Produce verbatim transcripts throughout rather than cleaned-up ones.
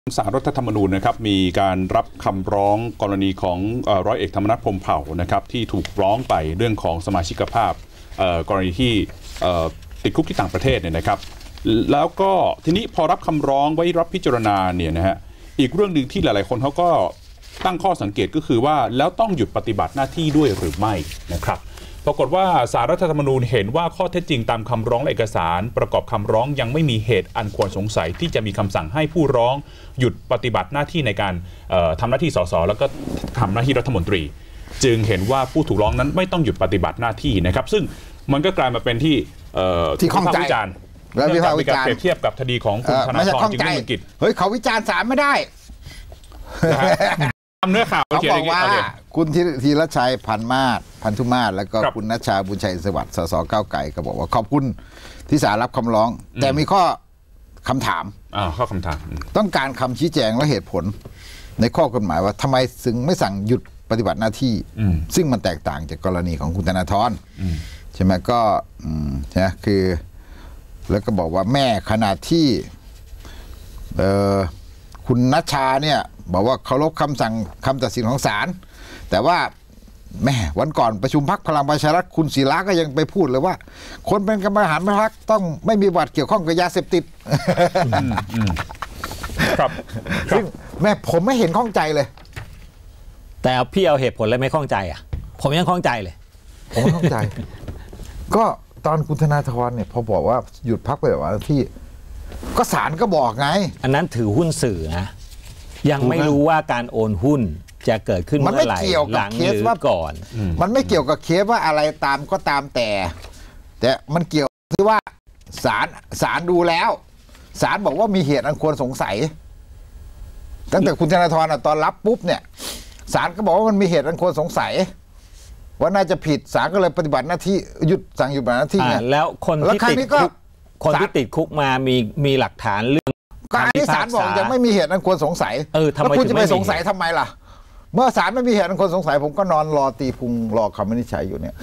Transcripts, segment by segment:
ศาลรัฐธรรมนูญนะครับมีการรับคำร้องกรณีของร้อยเอกธรรมนัฐพรหมเผ่านะครับที่ถูกร้องไปเรื่องของสมาชิกภาพกรณีที่ติดคุกที่ต่างประเทศเนี่ยนะครับแล้วก็ทีนี้พอรับคำร้องไว้รับพิจารณาเนี่ยนะฮะอีกเรื่องหนึ่งที่หลายๆคนเขาก็ตั้งข้อสังเกตก็คือว่าแล้วต้องหยุดปฏิบัติหน้าที่ด้วยหรือไม่นะครับปรากฏว่าศาลรัฐธรรมนูญเห็นว่าข้อเท็จจริงตามคำร้องและเอกสารประกอบคำร้องยังไม่มีเหตุอันควรสงสัยที่จะมีคำสั่งให้ผู้ร้องหยุดปฏิบัติหน้าที่ในการทำหน้าที่สสแล้วก็ทำหน้าที่รัฐมนตรีจึงเห็นว่าผู้ถูกร้องนั้นไม่ต้องหยุดปฏิบัติหน้าที่นะครับซึ่งมันก็กลายมาเป็นที่ที่ข้องใจแล้วมีการเปรียบเทียบกับคดีของคุณธนาธรจึงรุ่งเรืองกิจเฮ้ยเขาวิจารณ์ศาลไม่ได้ทำเนื้อข่าวเขาบอกว่าคุณธีรชัยพันมาศพันธุมาศแล้วก็คุณณัชชาบุญชัยสวัสดิ์สสก้าวไกลก็บอกว่าขอบคุณที่ศาลรับคำร้องแต่มีข้อคำถามอ่าข้อคำถามต้องการคำชี้แจงและเหตุผลในข้อกฎหมายว่าทำไมถึงไม่สั่งหยุดปฏิบัติหน้าที่ซึ่งมันแตกต่างจากกรณีของคุณธนาธรใช่ไหมก็ใช่ไหมคือแล้วก็บอกว่าแม่ขณะที่คุณณัชชาเนี่ยบอกว่าเคารพคำสั่งคำตัดสินของศาลแต่ว่าแม่วันก่อนประชุมพรรคพลังประชารัฐคุณศิระก็ยังไปพูดเลยว่าคนเป็นกรรมการบริหารพรรคต้องไม่มีบัตรเกี่ยวข้องกับยาเสพติดครับซึ่งแม่ผมไม่เห็นข้องใจเลยแต่พี่เอาเหตุผลอะไรไม่ข้องใจอ่ะผมยังข้องใจเลยผมไม่ข้องใจก็ตอนคุณธนาธรเนี่ยพอบอกว่าหยุดพักไปแบบว่าที่ก็ศาลก็บอกไงอันนั้นถือหุ้นสื่อนะยังไม่รู้ว่าการโอนหุ้นจะเกิดขึ้นเมื่อไหร่หลังหรือก่อนมันไม่เกี่ยวกับเคสว่าอะไรตามก็ตามแต่แต่มันเกี่ยวที่ว่าศาลศาลดูแล้วศาลบอกว่ามีเหตุอันควรสงสัยตั้งแต่คุณธนาธรตอนรับปุ๊บเนี่ยศาลก็บอกว่ามันมีเหตุอันควรสงสัยว่าน่าจะผิดศาลก็เลยปฏิบัติหน้าที่หยุดสั่งหยุดปฏิบัติหน้าที่ไงแล้วคนที่ติดคุกคนที่ติดคุกมามีมีหลักฐานเรื่องการที่ศาลบอกยังไม่มีเหตุอันควรสงสัยเออทำไมคุณจะไปสงสัยทำไมล่ะเมื่อศาลไม่มีเหตุอันควรสงสัยผมก็นอนรอตีพุงรอคำวินิจฉัยอยู่เนี่ย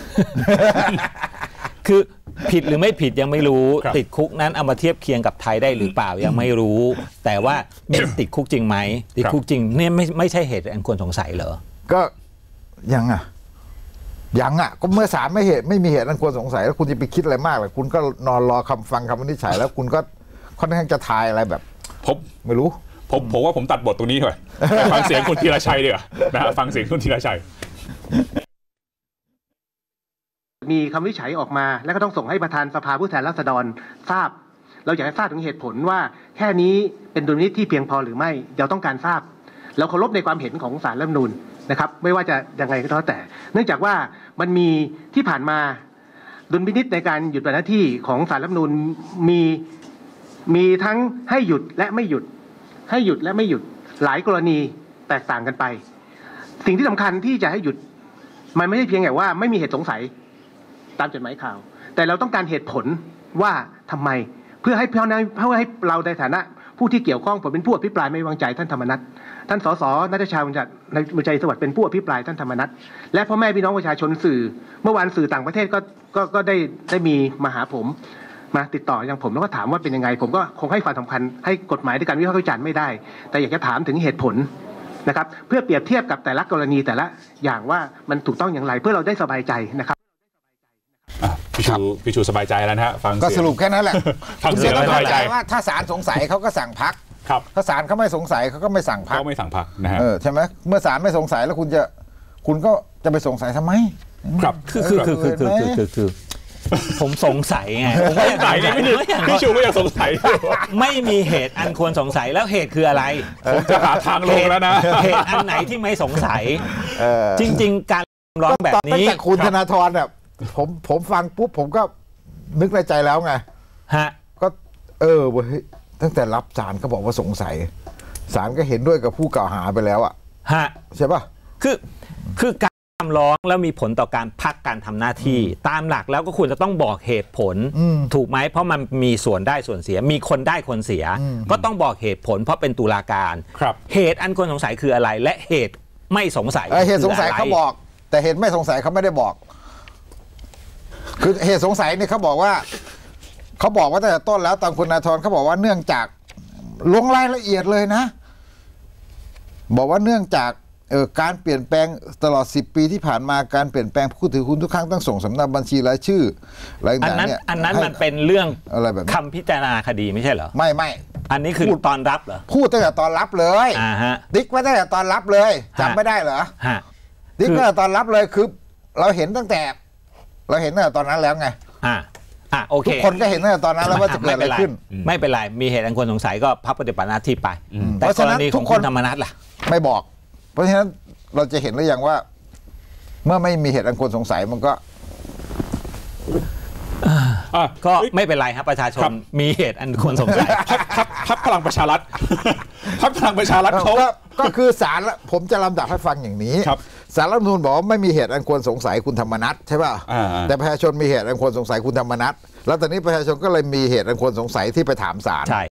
คือผิดหรือไม่ผิดยังไม่รู้ติดคุกนั้นเอามาเทียบเคียงกับไทยได้หรือเปล่ายังไม่รู้แต่ว่าติดคุกจริงไหมติดคุกจริงเนี่ยไม่ไม่ใช่เหตุอันควรสงสัยเหรอก็ยังอ่ะยังอ่ะก็เมื่อศาลไม่เหตุไม่มีเหตุอันควรสงสัยแล้วคุณจะไปคิดอะไรมากเลยคุณก็นอนรอคำฟังคำวินิจฉัยแล้วคุณก็ค่อนข้างจะทายอะไรแบบผมไม่รู้ผมผมว่าผมตัดบทตรงนี้หน่อยฟังเสียงคุณธีรชัยดีกว่านะฮะฟังเสียงคุณธีรชัยมีคำวินิจฉัยออกมาแล้วก็ต้องส่งให้ประธานสภาผู้แทนราษฎรทราบเราอยากให้ทราบถึงเหตุผลว่าแค่นี้เป็นดุลพินิจที่เพียงพอหรือไม่เราต้องการทราบเราเคารพในความเห็นของศาลรัฐธรรมนูญนะครับไม่ว่าจะยังไงก็แล้วแต่เนื่องจากว่ามันมีที่ผ่านมาดุลพินิจในการหยุดปฏิบัติหน้าที่ของศาลรัฐธรรมนูญมีมีทั้งให้หยุดและไม่หยุดให้หยุดและไม่หยุดหลายกรณีแตกต่างกันไปสิ่งที่สำคัญที่จะให้หยุดมันไม่ใช่เพียงแต่ว่าไม่มีเหตุสงสัยตามจดหมายข่าวแต่เราต้องการเหตุผลว่าทำไมเพื่อให้เพื่อให้เราในฐานะผู้ที่เกี่ยวข้องผมเป็นผู้อภิปรายไม่วางใจท่านธรรมนัสท่านสสณัฐชาบุญชัยสวัสดิ์เป็นผู้อภิปรายท่านธรรมนัสและพ่อแม่พี่น้องประชาชนสื่อเมื่อวานสื่อต่างประเทศก็ก็ก็ได้ได้มีมาหาผมมาติดต่ออย่างผมแล้วก็ถามว่าเป็นยังไงผมก็คงให้ความสำคัญให้กฎหมายในการวิพากษ์วิจารณ์ไม่ได้แต่อยากจะถามถึงเหตุผลนะครับเพื่อเปรียบเทียบกับแต่ละกรณีแต่ละอย่างว่ามันถูกต้องอย่างไรเพื่อเราได้สบายใจนะครับพี่ชูพี่ชูสบายใจแล้วนะฮะฟังก็สรุปแค่นั้นแหละฟังเสียงแล้วสบายใจว่าถ้าศาลสงสัยเขาก็สั่งพักถ้าศาลเขาไม่สงสัยเขาก็ไม่สั่งพักก็ไม่สั่งพักนะฮะใช่ไหมเมื่อศาลไม่สงสัยแล้วคุณจะคุณก็จะไปสงสัยทำไมครับคือคือคือคือคือคือคือผมสงสัยไงผมสงสัยนี่พี่ชูก็ยังสงสัยไม่มีเหตุอันควรสงสัยแล้วเหตุคืออะไรผมจะหาทางลงแล้วนะเหตุอันไหนที่ไม่สงสัยจริงๆการร้องแบบนี้แต่คุณธนาธรเนี่ยผมผมฟังปุ๊บผมก็นึกในใจแล้วไงฮะก็เออเว้ยตั้งแต่รับศาลก็บอกว่าสงสัยศาลก็เห็นด้วยกับผู้กล่าวหาไปแล้วอ่ะฮะใช่ป่ะคือคือการคำร้องแล้วมีผลต่อการพักการทำหน้าที่ตามหลักแล้วก็ควรจะต้องบอกเหตุผลถูกไหมเพราะมันมีส่วนได้ส่วนเสียมีคนได้คนเสียก็ต้องบอกเหตุผลเพราะเป็นตุลาการเหตุอันควรสงสัยคืออะไรและเหตุไม่สงสัยเหตุสงสัยเขาบอกแต่เหตุไม่สงสัยเขาไม่ได้บอกคือเหตุสงสัยเนี่ยเขาบอกว่าเขาบอกว่าตั้งแต่ต้นแล้วตอนคุณธนาธรเขาบอกว่าเนื่องจากลงรายละเอียดเลยนะบอกว่าเนื่องจากเอ่อการเปลี่ยนแปลงตลอดสิบปีที่ผ่านมาการเปลี่ยนแปลงผู้ถือหุ้นทุกครั้งต้องส่งสำเนาบัญชีรายชื่ออะไรอันต่างนั้นๆเนี่ยอันนั้นให้มันเป็นเรื่องอะไรแบบนี้คำพิจารณาคดีไม่ใช่เหรอไม่ไม่อันนี้คือพูดตอนรับเหรอพูดตั้งแต่ตอนรับเลยอ่าฮะติ๊กไว้ตั้งแต่ตอนรับเลยฮะจำไม่ได้เหรอฮะติ๊กคือตั้งแต่ตอนรับเลยคือเราเห็นตั้งแต่ เราเห็นตั้งแต่ตอนนั้นแล้วไงอ่าอ่าโอเคทุกคนก็เห็นตั้งแต่ตอนนั้นแล้วว่าจะเกิดอะไรขึ้นไม่เป็นไรมีเหตุอันควรสงสัยก็พักปฏิบัติหน้าที่ไป แต่เพราะกฉะรนั้นณีทุของกคคุนณธรรมนัสล่ะไม่บอก เพราะฉะนั้นเราจะเห็นหรือยังว่า เมื่อไม่มีเหตุอันควรสงสัยมันก็อ่ะก็เอ้ยไม่เป็นไรครับประชาชครันบมีเหตุอันควรสงสัยพักพักพักพลังประชารัฐ พักพลังประชารัฐเขาก็ก็คือศาลละผมจะลำดับให้ฟังอย่างนี้ครับศาลรัฐธรรมนูญบอกว่าไม่มีเหตุอันควรสงสัยคุณธรรมนัสใช่ป่ะอ่าๆแต่ประชาชนมีเหตุอันควรสงสัยคุณธรรมนัสแล้วตอนนี้ประชาชนก็เลยมีเหตุอันควรสงสัยที่ไปถามศาลใช่